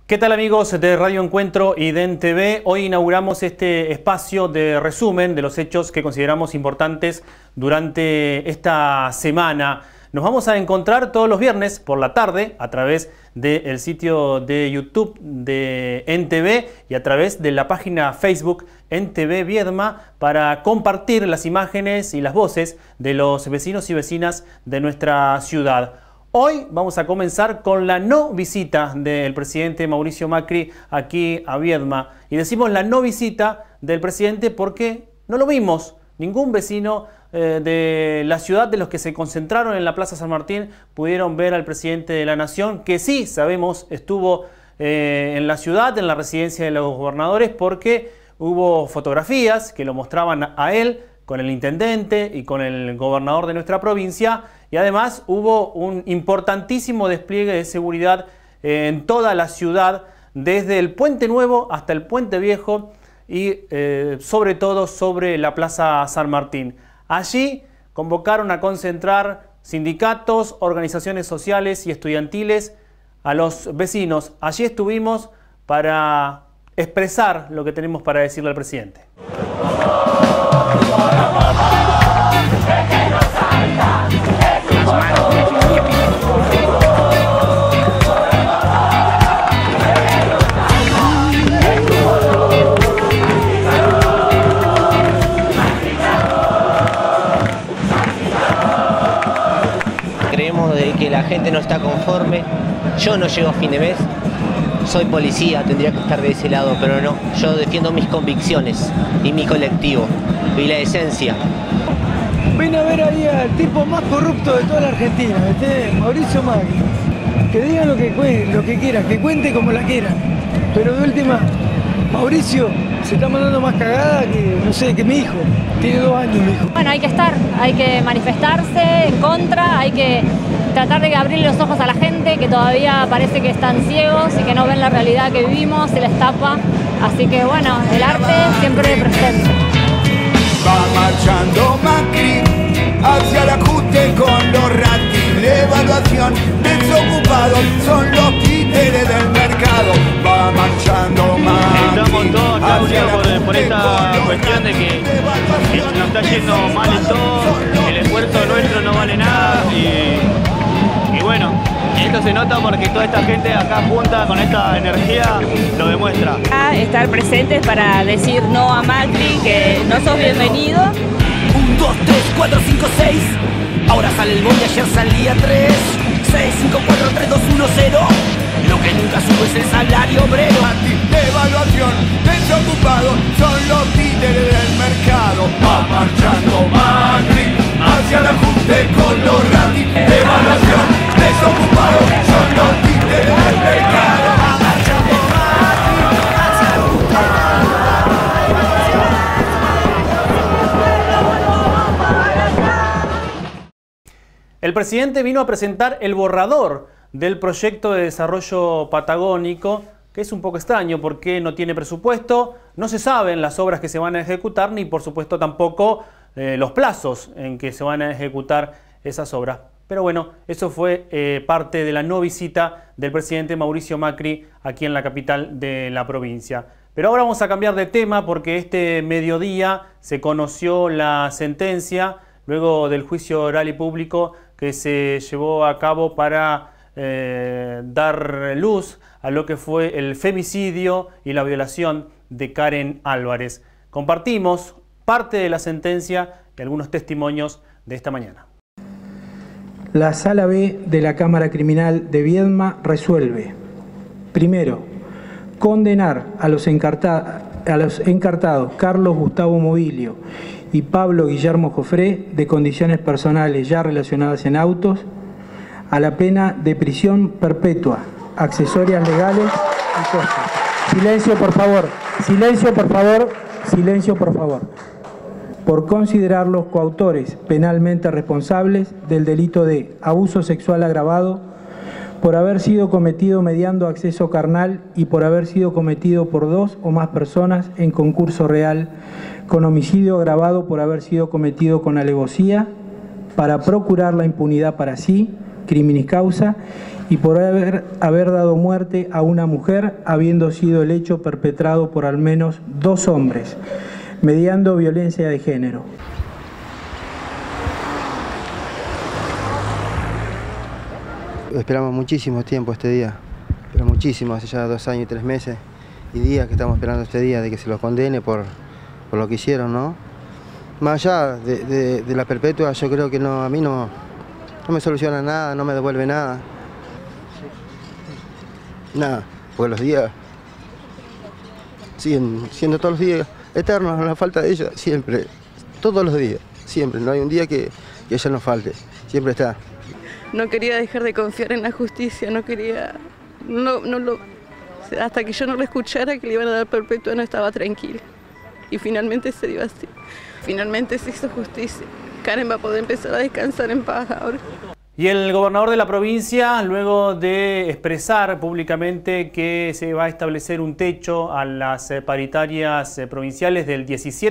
¿Qué tal amigos de Radio Encuentro y DEN TV? Hoy inauguramos este espacio de resumen de los hechos que consideramos importantes durante esta semana. Nos vamos a encontrar todos los viernes por la tarde a través del sitio de YouTube de ENTV y a través de la página Facebook ENTV Viedma para compartir las imágenes y las voces de los vecinos y vecinas de nuestra ciudad. Hoy vamos a comenzar con la no visita del presidente Mauricio Macri aquí a Viedma. Y decimos la no visita del presidente porque no lo vimos. Ningún vecino de la ciudad de los que se concentraron en la Plaza San Martín pudieron ver al presidente de la Nación, que sí sabemos estuvo en la ciudad, en la residencia de los gobernadores, porque hubo fotografías que lo mostraban a él con el intendente y con el gobernador de nuestra provincia. Y además hubo un importantísimo despliegue de seguridad en toda la ciudad, desde el Puente Nuevo hasta el Puente Viejo y sobre todo sobre la Plaza San Martín. Allí convocaron a concentrar sindicatos, organizaciones sociales y estudiantiles a los vecinos. Allí estuvimos para expresar lo que tenemos para decirle al presidente. Creemos de que la gente no está conforme. Yo no llego a fin de mes, soy policía, tendría que estar de ese lado, pero no. Yo defiendo mis convicciones y mi colectivo y la esencia. Vine a ver ahí al tipo más corrupto de toda la Argentina, Mauricio Macri. Que digan lo que quieran, que cuente como la quieran. Pero de última, Mauricio se está mandando más cagada que, no sé, que mi hijo. Tiene 2 años mi hijo. Bueno, hay que estar, hay que manifestarse en contra, hay que tratar de abrirle los ojos a la gente que todavía parece que están ciegos y que no ven la realidad que vivimos, se les tapa. Así que bueno, el arte siempre presente. Va marchando Macri hacia el ajuste con los rankings de evaluación. Desocupados son los títeres del mercado. Va marchando Macri. Estamos todos acá unidos por esta cuestión de que nos está yendo mal en todo, el esfuerzo nuestro no vale nada y bueno, esto se nota porque toda esta gente acá junta con esta energía lo demuestra. Estar presentes para decir no a Macri, que no sos bienvenido. 1, 2, 3, 4, 5, 6. Ahora sale el bondi, ayer salía 3. 6, 5, 4, 3, 2, 1, 0. Lo que nunca sube es el salario obrero. De evaluación, desocupados son los títeres del mercado. Va marchando Macri hacia el ajuste con los rankings de evaluación. Desocupados son los títeres del mercado. Va marchando Macri hacia el ajuste. El presidente vino a presentar el borrador del proyecto de desarrollo patagónico, que es un poco extraño porque no tiene presupuesto, no se saben las obras que se van a ejecutar, ni por supuesto tampoco los plazos en que se van a ejecutar esas obras. Pero bueno, eso fue parte de la no visita del presidente Mauricio Macri aquí en la capital de la provincia. Pero ahora vamos a cambiar de tema porque este mediodía se conoció la sentencia luego del juicio oral y público que se llevó a cabo para dar luz a lo que fue el femicidio y la violación de Karen Álvarez. Compartimos parte de la sentencia y algunos testimonios de esta mañana. La Sala B de la Cámara Criminal de Viedma resuelve: primero, condenar a los encartados Carlos Gustavo Mobilio y Pablo Guillermo Jofré, de condiciones personales ya relacionadas en autos, a la pena de prisión perpetua, accesorias legales y cosas. Silencio, por favor. Silencio, por favor. Silencio, por favor. Por considerarlos coautores penalmente responsables del delito de abuso sexual agravado, por haber sido cometido mediando acceso carnal y por haber sido cometido por 2 o más personas en concurso real, con homicidio agravado por haber sido cometido con alevosía, para procurar la impunidad para sí, criminis causa, y por haber dado muerte a una mujer, habiendo sido el hecho perpetrado por al menos 2 hombres, mediando violencia de género. Esperamos muchísimo tiempo este día, pero muchísimo, hace ya 2 años y 3 meses y días que estamos esperando este día de que se los condene por lo que hicieron, ¿no? Más allá de la perpetua, yo creo que a mí no me soluciona nada, no me devuelve nada. Nada, porque los días siguen siendo todos los días eternos, la falta de ella, siempre, todos los días, siempre, no hay un día que ella nos falte, siempre está. No quería dejar de confiar en la justicia, no quería, hasta que yo no lo escuchara que le iban a dar perpetua no estaba tranquila. Y finalmente se dio así, finalmente se hizo justicia. Karen va a poder empezar a descansar en paz ahora. Y el gobernador de la provincia, luego de expresar públicamente que se va a establecer un techo a las paritarias provinciales del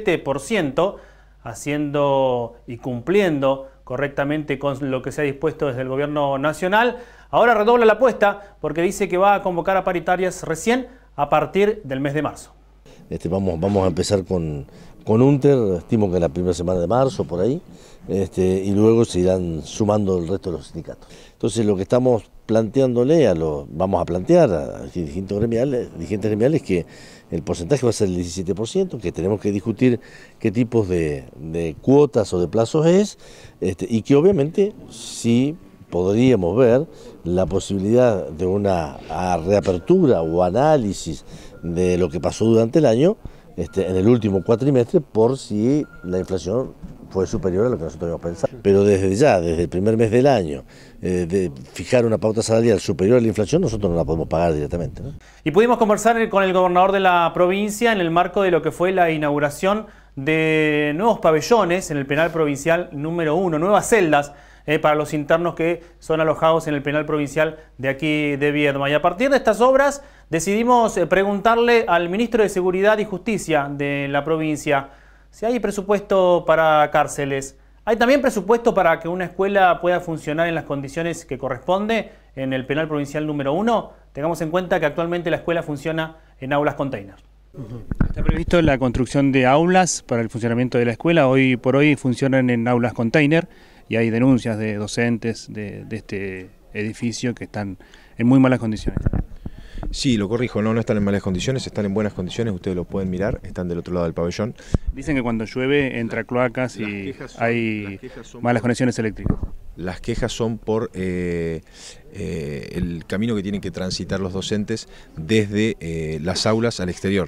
17%, haciendo y cumpliendo correctamente con lo que se ha dispuesto desde el gobierno nacional, ahora redobla la apuesta porque dice que va a convocar a paritarias recién a partir del mes de marzo. Vamos a empezar con UNTER, estimo que la primera semana de marzo, por ahí, y luego se irán sumando el resto de los sindicatos. Entonces lo que estamos planteándole, vamos a plantear a dirigentes gremiales que el porcentaje va a ser el 17%, que tenemos que discutir qué tipos de cuotas o de plazos es, y que obviamente sí podríamos ver la posibilidad de una reapertura o análisis de lo que pasó durante el año, en el último cuatrimestre, por si la inflación fue superior a lo que nosotros habíamos pensado. Pero desde el primer mes del año, de fijar una pauta salarial superior a la inflación, nosotros no la podemos pagar directamente, ¿no? Y pudimos conversar con el gobernador de la provincia en el marco de lo que fue la inauguración de nuevos pabellones en el penal provincial número 1, nuevas celdas para los internos que son alojados en el penal provincial de aquí de Viedma. Y a partir de estas obras decidimos preguntarle al ministro de Seguridad y Justicia de la provincia si hay presupuesto para cárceles. ¿Hay también presupuesto para que una escuela pueda funcionar en las condiciones que corresponde en el penal provincial número 1? Tengamos en cuenta que actualmente la escuela funciona en aulas container. Está previsto la construcción de aulas para el funcionamiento de la escuela. Hoy por hoy funcionan en aulas container y hay denuncias de docentes de este edificio que están en muy malas condiciones. Sí, lo corrijo, no están en malas condiciones, están en buenas condiciones, ustedes lo pueden mirar, están del otro lado del pabellón. Dicen que cuando llueve entra cloacas y hay malas conexiones eléctricas. Las quejas son por el camino que tienen que transitar los docentes desde las aulas al exterior,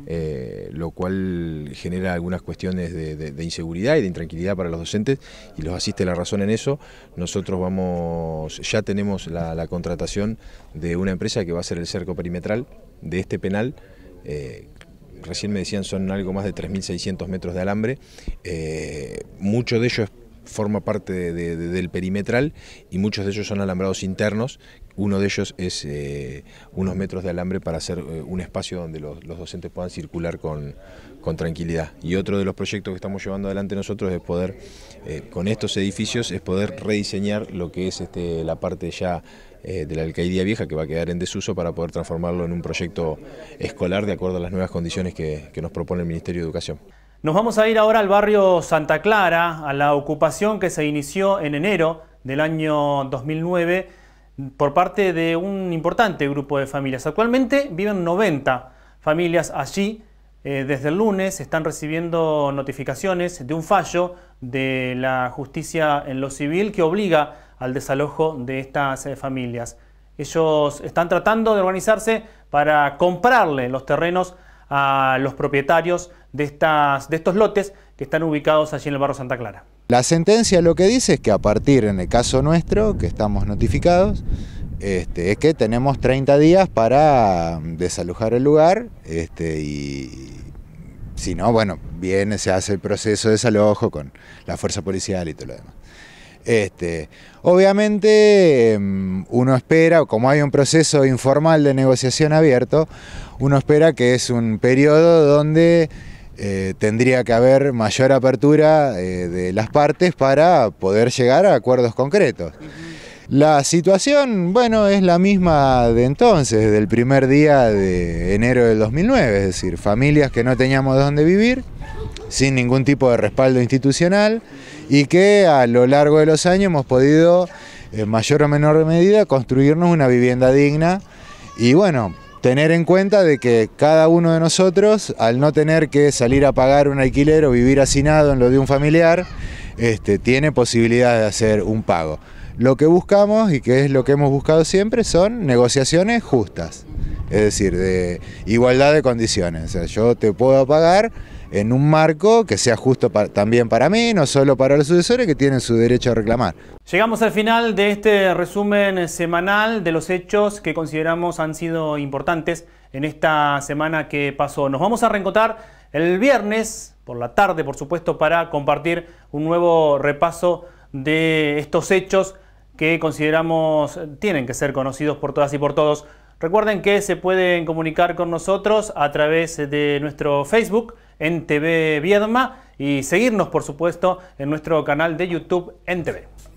lo cual genera algunas cuestiones de inseguridad y de intranquilidad para los docentes y los asiste la razón en eso. Nosotros ya tenemos la contratación de una empresa que va a hacer el cerco perimetral de este penal. Recién me decían son algo más de 3.600 metros de alambre, mucho de ellos forma parte del perimetral y muchos de ellos son alambrados internos. Uno de ellos es unos metros de alambre para hacer un espacio donde los docentes puedan circular con tranquilidad. Y otro de los proyectos que estamos llevando adelante nosotros es poder, con estos edificios, es poder rediseñar lo que es la parte ya de la alcaidía vieja que va a quedar en desuso para poder transformarlo en un proyecto escolar de acuerdo a las nuevas condiciones que nos propone el Ministerio de Educación. Nos vamos a ir ahora al barrio Santa Clara, a la ocupación que se inició en enero del año 2009 por parte de un importante grupo de familias. Actualmente viven 90 familias allí. Desde el lunes están recibiendo notificaciones de un fallo de la justicia en lo civil que obliga al desalojo de estas familias. Ellos están tratando de organizarse para comprarle los terrenos a los propietarios de estos lotes que están ubicados allí en el barrio Santa Clara. La sentencia lo que dice es que a partir, en el caso nuestro, que estamos notificados, es que tenemos 30 días para desalojar el lugar y si no, bueno, se hace el proceso de desalojo con la fuerza policial y todo lo demás. Obviamente uno espera, como hay un proceso informal de negociación abierto, uno espera que es un periodo donde tendría que haber mayor apertura de las partes para poder llegar a acuerdos concretos. La situación, bueno, es la misma de entonces, del primer día de enero del 2009, es decir, familias que no teníamos dónde vivir, sin ningún tipo de respaldo institucional y que a lo largo de los años hemos podido, en mayor o menor medida, construirnos una vivienda digna y bueno, tener en cuenta de que cada uno de nosotros, al no tener que salir a pagar un alquiler o vivir hacinado en lo de un familiar, tiene posibilidad de hacer un pago. Lo que buscamos, y que es lo que hemos buscado siempre, son negociaciones justas, es decir, de igualdad de condiciones. O sea, yo te puedo pagar en un marco que sea justo también para mí, no solo para los sucesores que tienen su derecho a reclamar. Llegamos al final de este resumen semanal de los hechos que consideramos han sido importantes en esta semana que pasó. Nos vamos a reencontrar el viernes por la tarde, por supuesto, para compartir un nuevo repaso de estos hechos que consideramos tienen que ser conocidos por todas y por todos. Recuerden que se pueden comunicar con nosotros a través de nuestro Facebook en TV Viedma y seguirnos, por supuesto, en nuestro canal de YouTube en TV.